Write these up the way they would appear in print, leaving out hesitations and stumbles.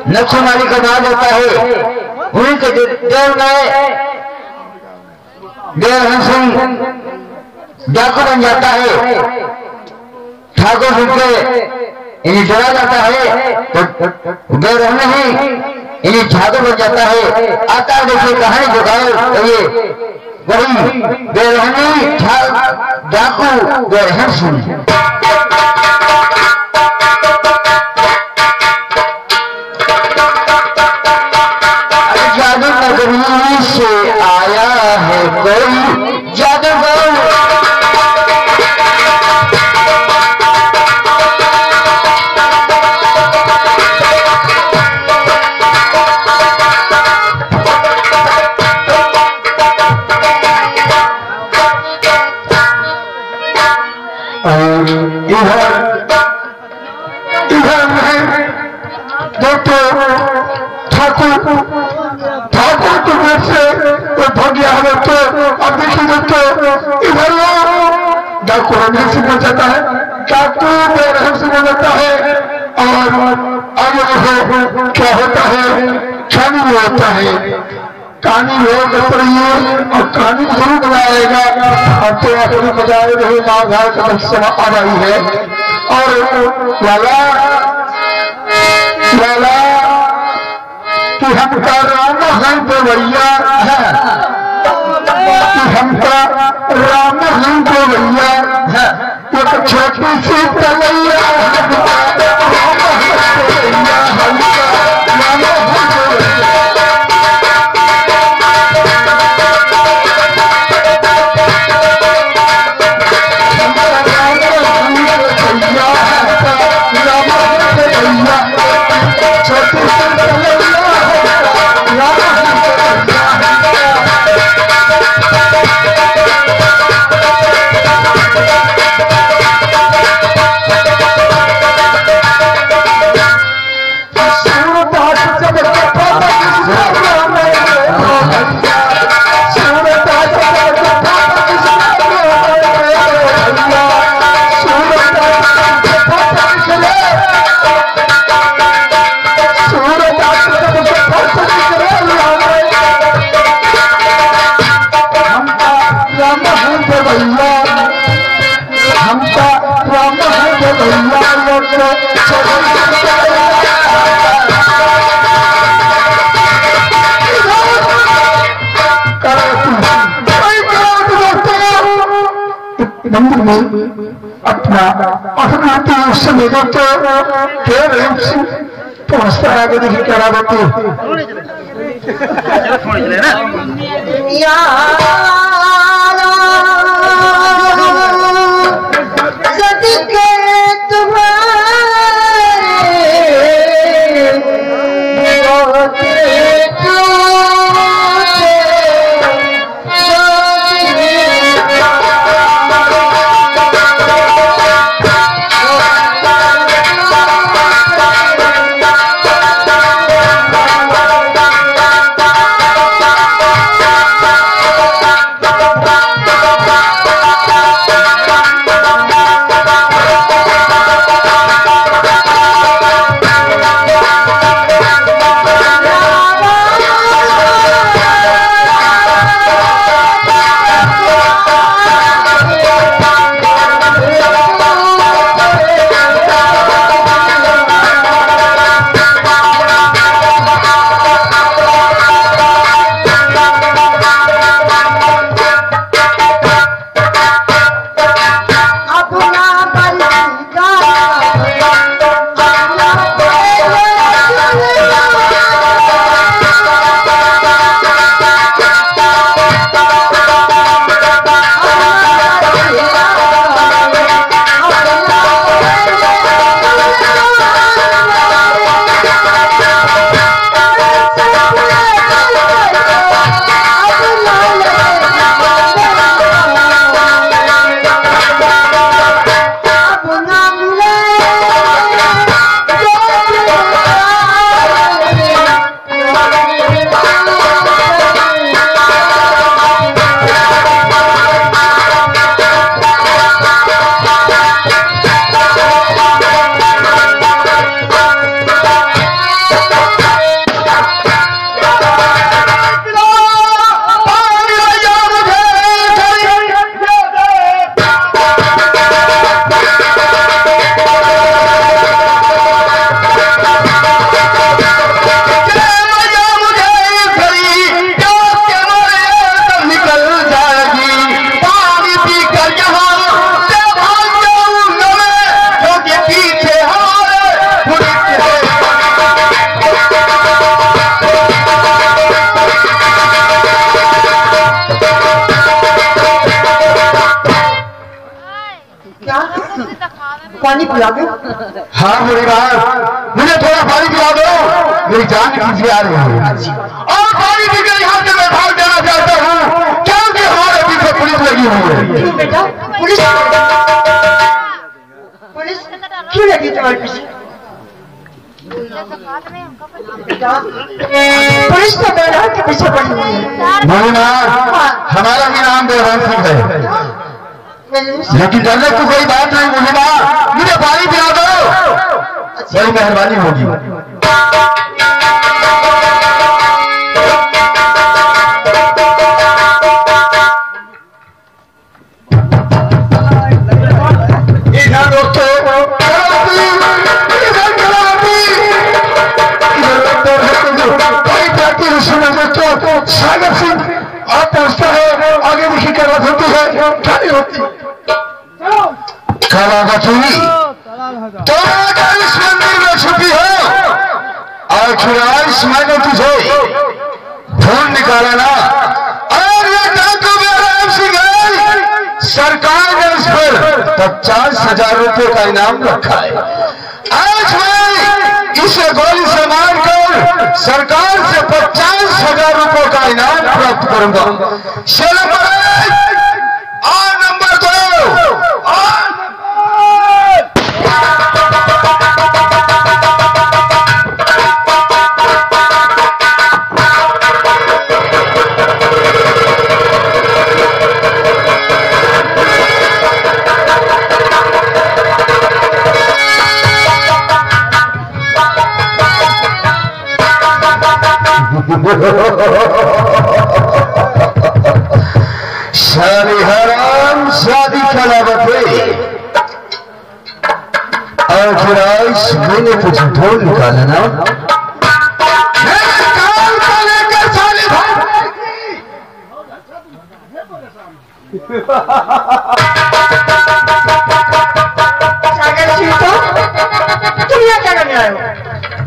नक्शे माली का नाम होता है, उन्हीं के देव में देव हंसिंह डाकू बन जाता है। ठाकुर जी के इन्हें जला जाता है तो देव ही इन्हें ठाकुर बन जाता है। आता है देखिए कहानी जो गाय ये वही बेरहनी डाकू बेरहन सिंह। जादू नगरी से आया है कोई जादूगर, ठाकुर तुम्हें से भाग्य हमें तो अब देखिए तो इधर डाकू रंजन सिंह बन जाता है, डाकू बेरहम सिंह बन जाता है। और आगे देखो क्या होता है, कहानी में होता है। कहानी हो रही है और कहानी जरूर बनाएगा। अब तो आखिरी बजाय रहे महाभारत का समय आ रही है और लाला लाला कि हमका राम हम देवैया है, कि हमका राम हम देवैया है, एक छोटी सी तलैया मंदिर में अपना अभिनति उस समय तो पहुंचता है। आगे देखिए क्या बात पानी पिला दो। हाँ मेरी बात, मुझे थोड़ा पानी पिला दो, मेरी जान खींची आ रही है। और पानी पी के यहाँ से मैं भाग देना चाहता हूँ, क्योंकि हमारे पीछे पुलिस लगी हुई है। क्यों बेटा? पुलिस पुलिस क्यों लगी तुम्हारे पीछे? बेटा पुलिस तो बेटा के पीछे पड़ी हुई है। मोहिना, हमारा भी नाम देवराम सिंह है, लेकिन डरने की कोई बात नहीं। मोहिना, मुझे पानी पिला दो, बड़ी मेहरबानी होगी। सागर सिंह आप पहुंचता है, आगे देखिए क्या बात होती है, क्या नहीं होती। तो अगर इस मंदिर में छुपी हो और खिलाड़ी मैंने तुझे ढूंढ निकाला ना, और ये डाकू बेराम सिंह सरकार ने इस पर 50,000 रुपए का इनाम रखा है। आज मैं इसे गोली से मारकर सरकार से 50,000 रुपए का इनाम प्राप्त करूंगा। और नंबर 2 शादी हराम शादी कलावते और फिर आज मैंने कुछ ढोल निकाला ना, काल को लेकर साले सागर सिंह तो तुम यहाँ क्या करने आए हो?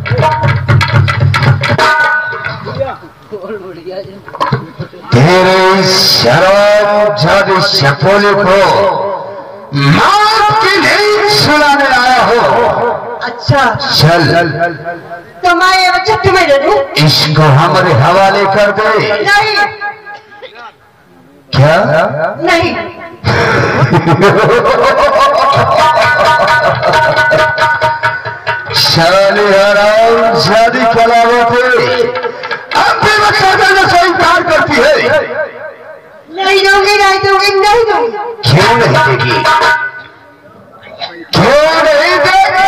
तेरे शराब जादू शपोले को मौत की नींद सुलाने आया हो। अच्छा चल तो मैं ये बच्चा तुम्हें दे दूं? इसको हमारे हवाले कर दे। नहीं क्या? नहीं शादी हराम शादी कलावते अब भी बच्चा देने से इनकार करती है। नहीं दूंगी नहीं दूंगी नहीं दूंगी। क्यों नहीं देगी? क्यों नहीं देगी?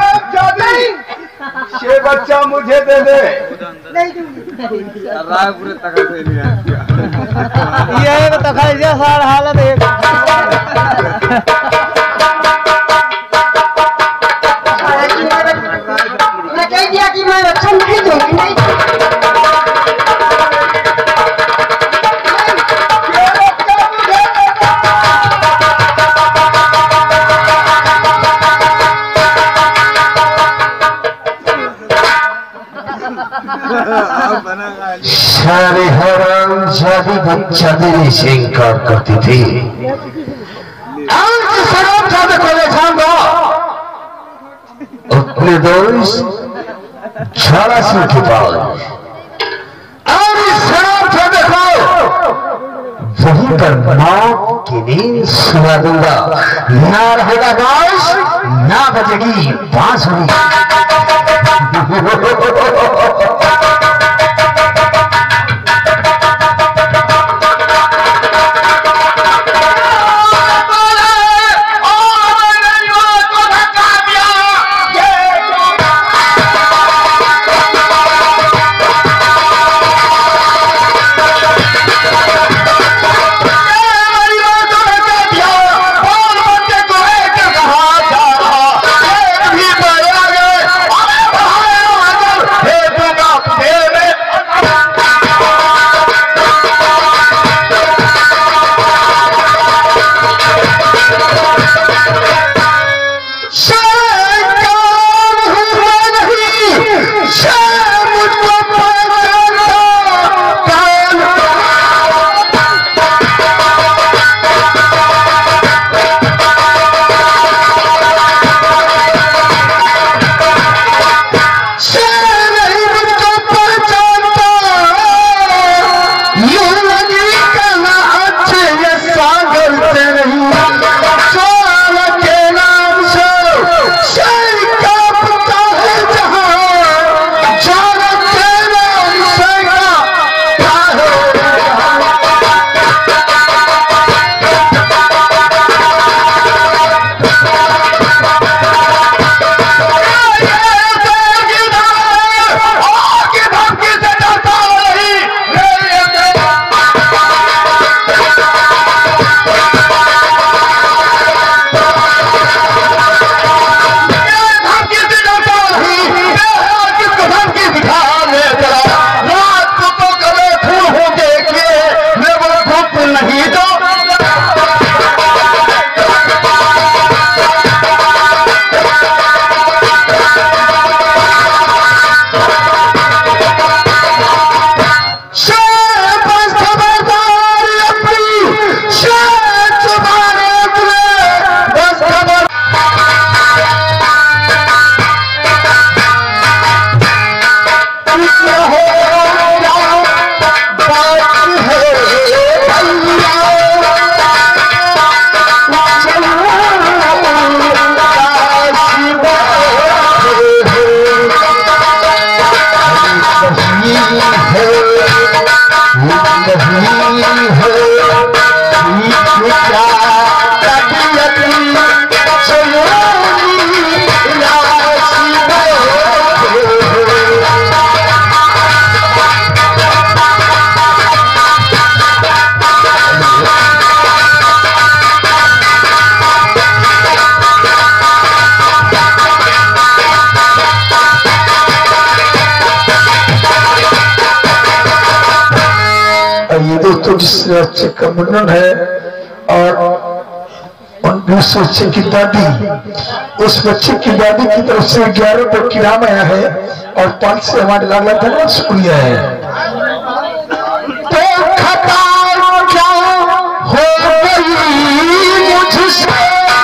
ये बच्चा मुझे दे दे। नहीं दूंगी। पूरे तक ये तक हालत है। मैं कह दिया कि मैं बच्चा नहीं दूंगी नहीं सारे हराम जादी बच्चा देने से इनकार करती थी। आज शराब जादे को ले जाऊंगा अपने दोस्त झाला सिंह के पास, और इस शराब जादे को वहीं पर मौत की नींद सुला दूंगा। ना रहेगा गाइस, ना बजेगी बांसुरी। दूसरे बच्चे का मुंडन है और दूसरे बच्चे की दादी, उस बच्चे की दादी की तरफ से 11 रुपए की नाम आया है और 5 से हमारे लाला धनवा शुक्रिया है। तो खता क्या हो गई मुझसे,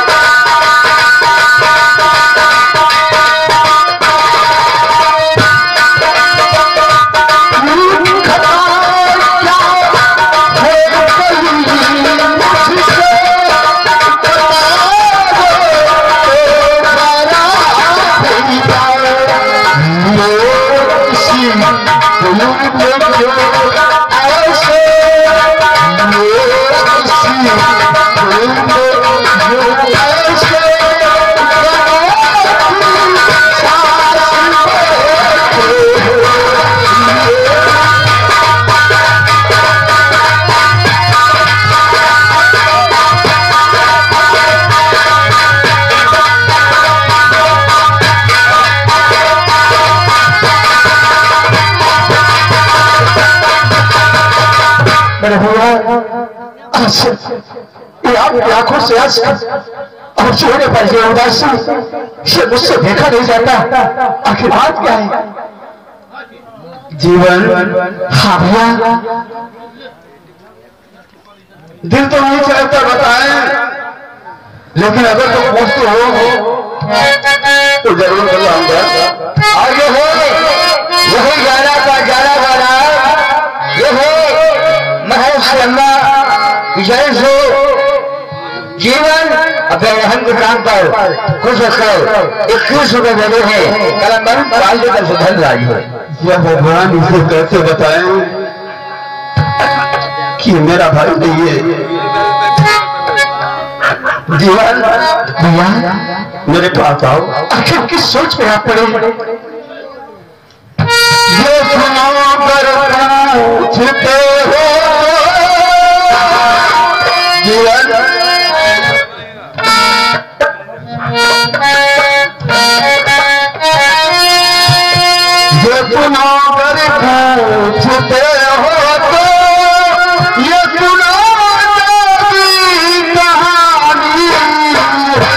आंखों से और चेहरे पर ये उदासी से मुझसे देखा नहीं जाता, आखिर बात क्या है? जीवन, हाँ भैया, दिल तो नहीं चाहता बताएं, लेकिन अगर तुम पूछते हो तो जरूर बताऊंगा। आगे हो यही 11 का 11 वाला, ये हो महेश शर्मा विजय से जीवन अपने रहन के काम पर खुश होकर 21 रुपए देते हैं। कलम पाल देकर से धनराज हो। यह भगवान इसे कैसे बताएं कि मेरा भाई नहीं है। जीवन भैया मेरे पास आओ। आखिर किस सोच में आप पड़े? ये सुनो कर पूछते हो जीवन, ये सुनो कर पूछते हो तो ये सुनो मेरी कहानी है।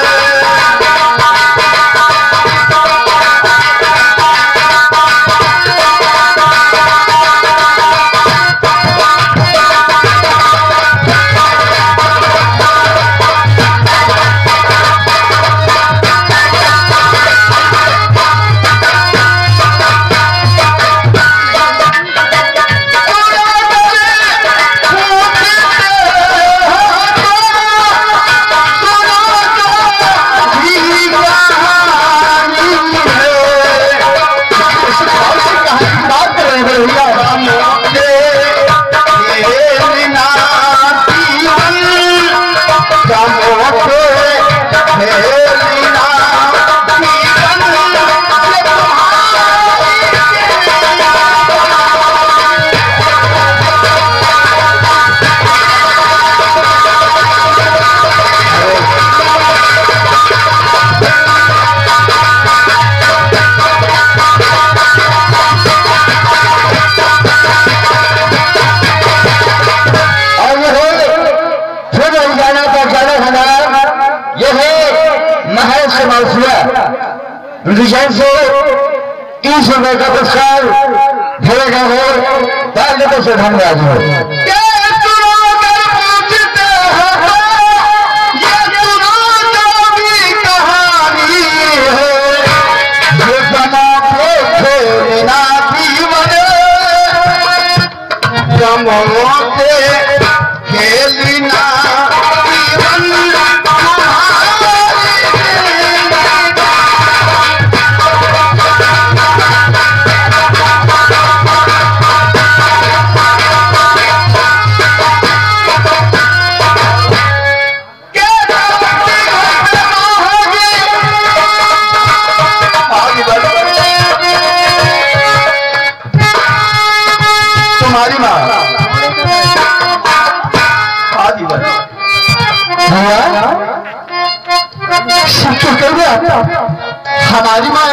विजय से 30 रुपए का पुरस्कार भेजा है। तालियों से धन्यवाद हो। हमारी माँ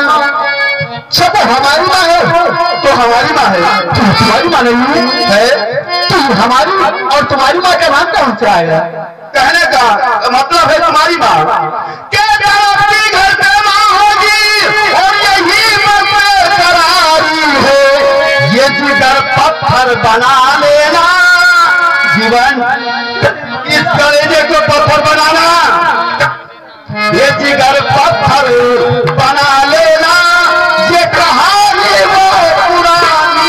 सब हमारी माँ है तो हमारी माँ है, तो तुम्हारी माँ नहीं है तो हमारी और तुम्हारी माँ का नाम कौन सा आएगा? कहने का मतलब है तुम्हारी माँ के घर पे माँ होगी और यही करारी है। ये जिगर पत्थर बना लेना जीवन, इस कलेजे को पत्थर बनाना, ये जिगर पत्थर बना लेना, ये कहानी वो पुरानी।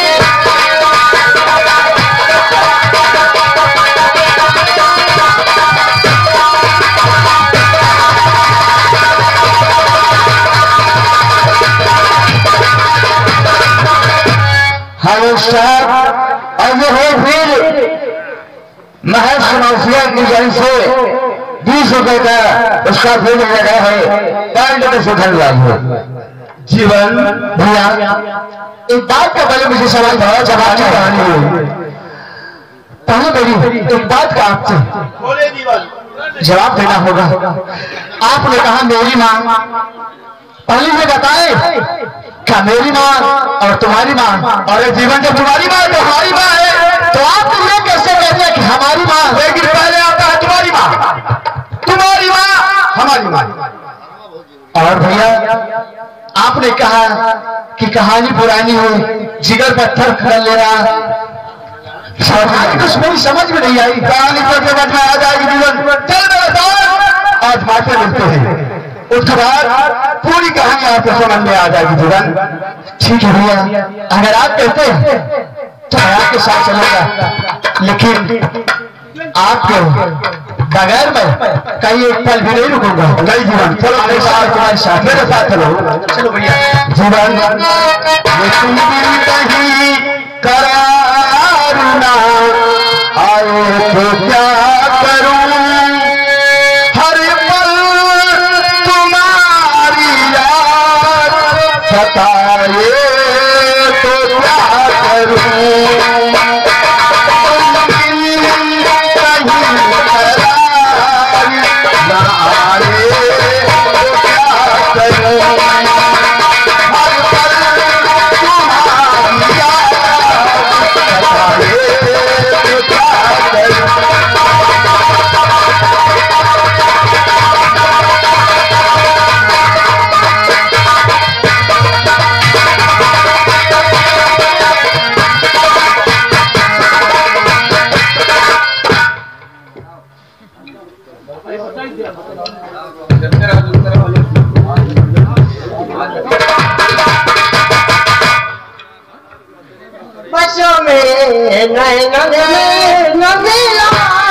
हेलो साहब, अब है फिर महज नौसिया की जन से 20 रुपए का उसका फील लगा है, पैंट में सुधर है जीवन। भैया एक बात का पहले मुझे सवाल था, जवाब की कहानी हो पहले मेरी एक बात का आपसे जवाब देना होगा। आपने कहा मेरी माँ, पहले ये बताए क्या मेरी माँ और तुम्हारी माँ, और जीवन जब तुम्हारी माँ तो हमारी माँ है, तो आप तुमने कैसे कहते हैं कि हमारी माँ, लेकिन पहले आता है तुम्हारी माँ हमारी माँ। और भैया आपने कहा कि कहानी पुरानी हो, जिगर पत्थर कर लेना, कुछ मेरी समझ में नहीं आई। कहानी पर समझ में आ जाएगी जीवन, चल मेरे साथ आज माथे मिलते हैं, उसके बाद पूरी कहानी आपको समझ में आ जाएगी जीवन। ठीक है भैया, अगर आप कहते हैं तो मैं आपके साथ चलूंगा, लेकिन आपके बगैर में कहीं एक पल भी नहीं रुकूंगा। नहीं जीवन, चलो मेरे साथ, तुम्हारे साथ, मेरे साथ चलो। चलो भैया जीवन, ये तुम भी कहीं करार ना आए तो क्या करूं, हर पल तुम्हारी याद सताए तो क्या करूं, बसों में नैनन में न मिला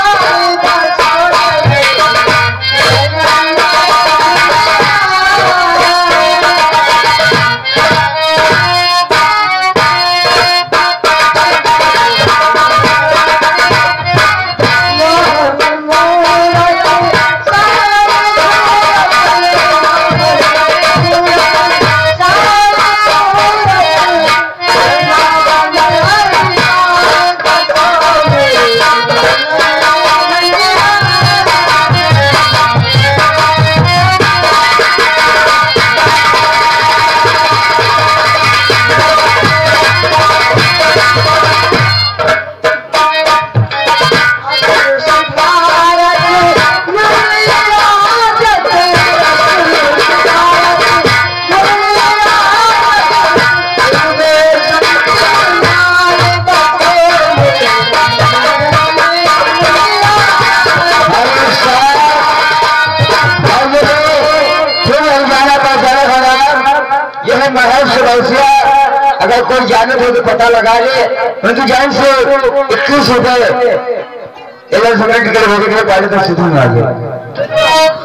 अगर कोई जाने हो तो पता लगा ले, परंतु जान से 21 रुपए टिकट होने के लिए पहले तो सीधे में आ गया।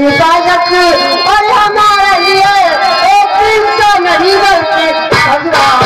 हिफाजत और हमारे लिए एक इंसान नहीं बल्कि भगवान।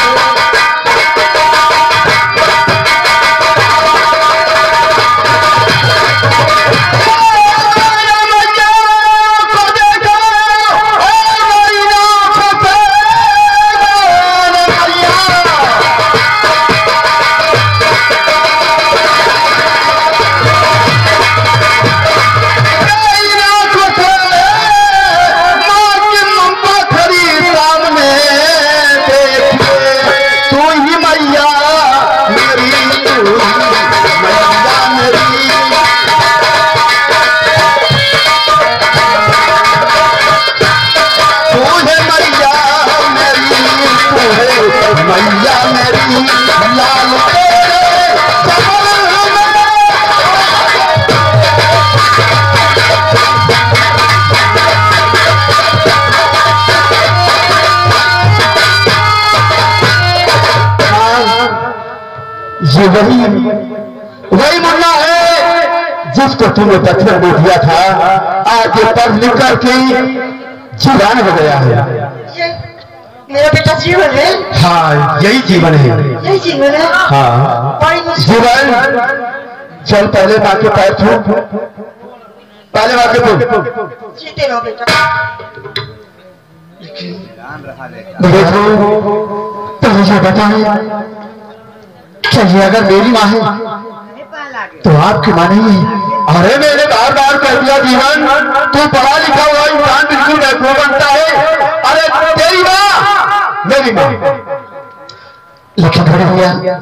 ये वही मुन्ना है जिसको तूने बचपन में दिया था, आज ये पढ़ लिख करके जीवन हो गया है। मेरा बेटा जीवन है। हाँ यही जीवन है। यही जीवन है। हाँ जीवन। चल पहले माँ के पैर छू, पहले माँ के छू। जीते रहो बेटा। तो मुझे बताए चलिए, अगर मेरी माँ है तो आपकी माँ नहीं है। अरे मैंने बार बार कह दिया जीवन, तू पढ़ा लिखा हुआ इंसान बिल्कुल बेवकूफ बनता है। अरे तेरी माँ मेरी माँ। लेकिन बड़े भैया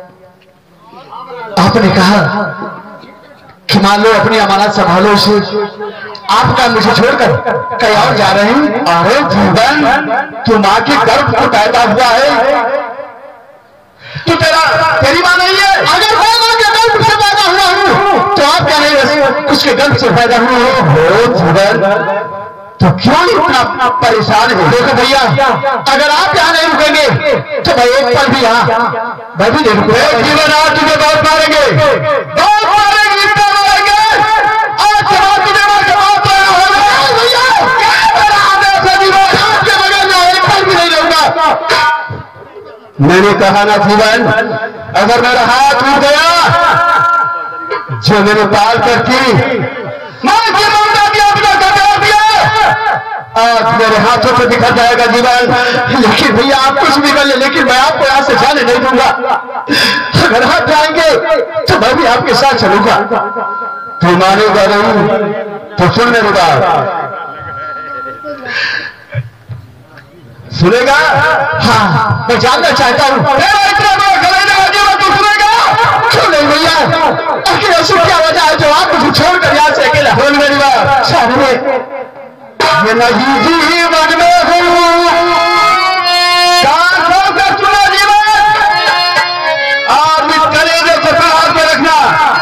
आपने कहा कि मान लो अपनी अमानत संभालो से, आपका मुझे छोड़कर कहीं और जा रहे हैं। अरे जीवन तू माँ के गर्भ को पैदा हुआ है, तू तेरी माँ नहीं है। अगर मैं माँ के गर्भ से पैदा हुआ हूँ तो आप क्या नहीं उसके गर्भ से पैदा हुए हो जीवन, तो क्यों इतना परेशान है? देखो भैया अगर आप यहाँ नहीं रुकेंगे तो भाई एक पल भी यहाँ मैं भी नहीं रुकूंगा। जीवन आज तुझे बहुत मारेंगे, बहुत मारेंगे, इतना मारेंगे आज जवाब तुझे जवाब भैया आपके बगल में एक पल भी नहीं रहूंगा। मैंने कहा ना जीवन, अगर मेरा हाथ टूट गया जो मैंने पाल करके आज मेरे हाथों से दिखा जाएगा जीवन। लेकिन भैया आप कुछ भी कर ले, लेकिन मैं आपको यहाँ से जाने नहीं दूंगा। अगर आप जाएंगे तो मैं भी आपके साथ चलूंगा। तू मानेगा नहीं तो सुन मेरी बात, सुनेगा? हाँ मैं जानना चाहता हूँ। क्यों नहीं भैया, आखिर ऐसी क्या वजह है जो आप मुझे छोड़कर यहाँ से अकेला? बोल मेरी बात। ये नहीं जीवन में हूँ का चुना जीवन, आप इस कलेजे से हाथ में रखना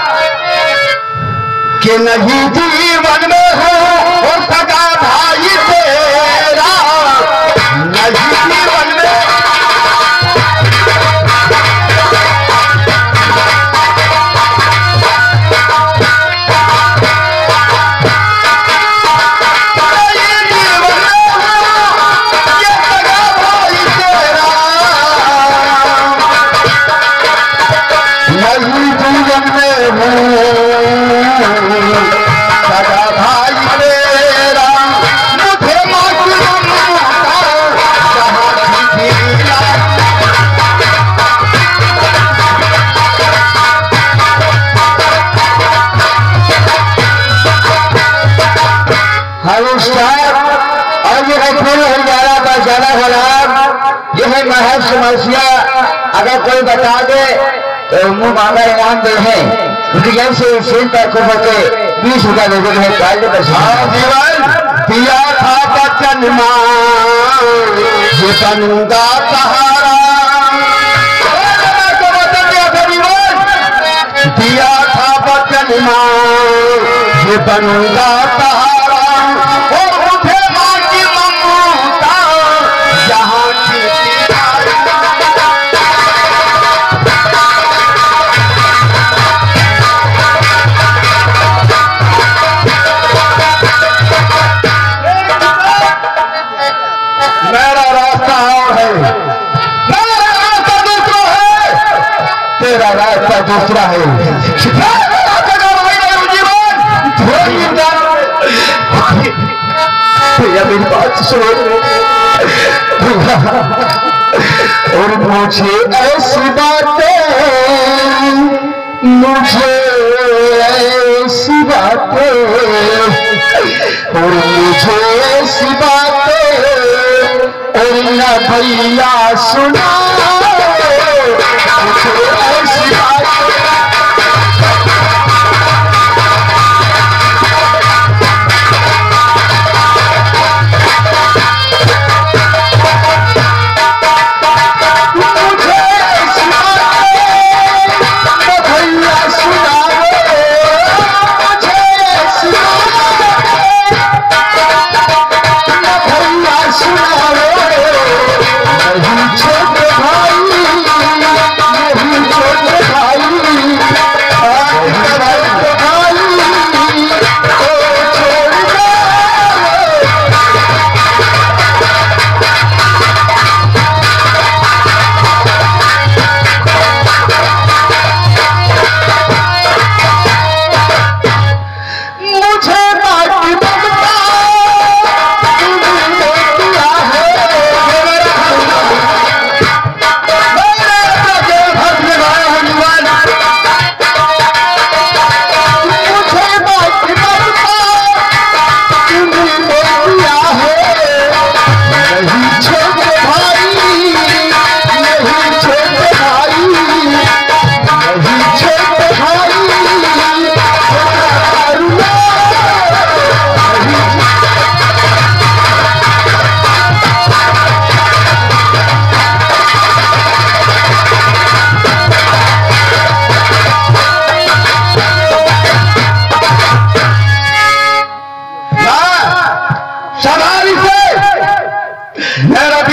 कि नहीं जीवन में हूँ और सगा भाई तेरा, नहीं जीवन में। महज समस्या अगर कोई बता दे तो मुंह मांगा इनाम दे है, क्योंकि जब से सील पर खुद होते 20 रुपया दे देते हैं। जीवन दिया था बचन ये बंदा सहारा, दिया था बचन ये बंदा सहारा, और मुझे माँ की ममता यहाँ की दूसरा है भैया मेरी बात सुनो और मुझे ऐसी बातें और मुझे ऐसी बातें और ना भैया सुना मुझे ऐसी बातें मेरा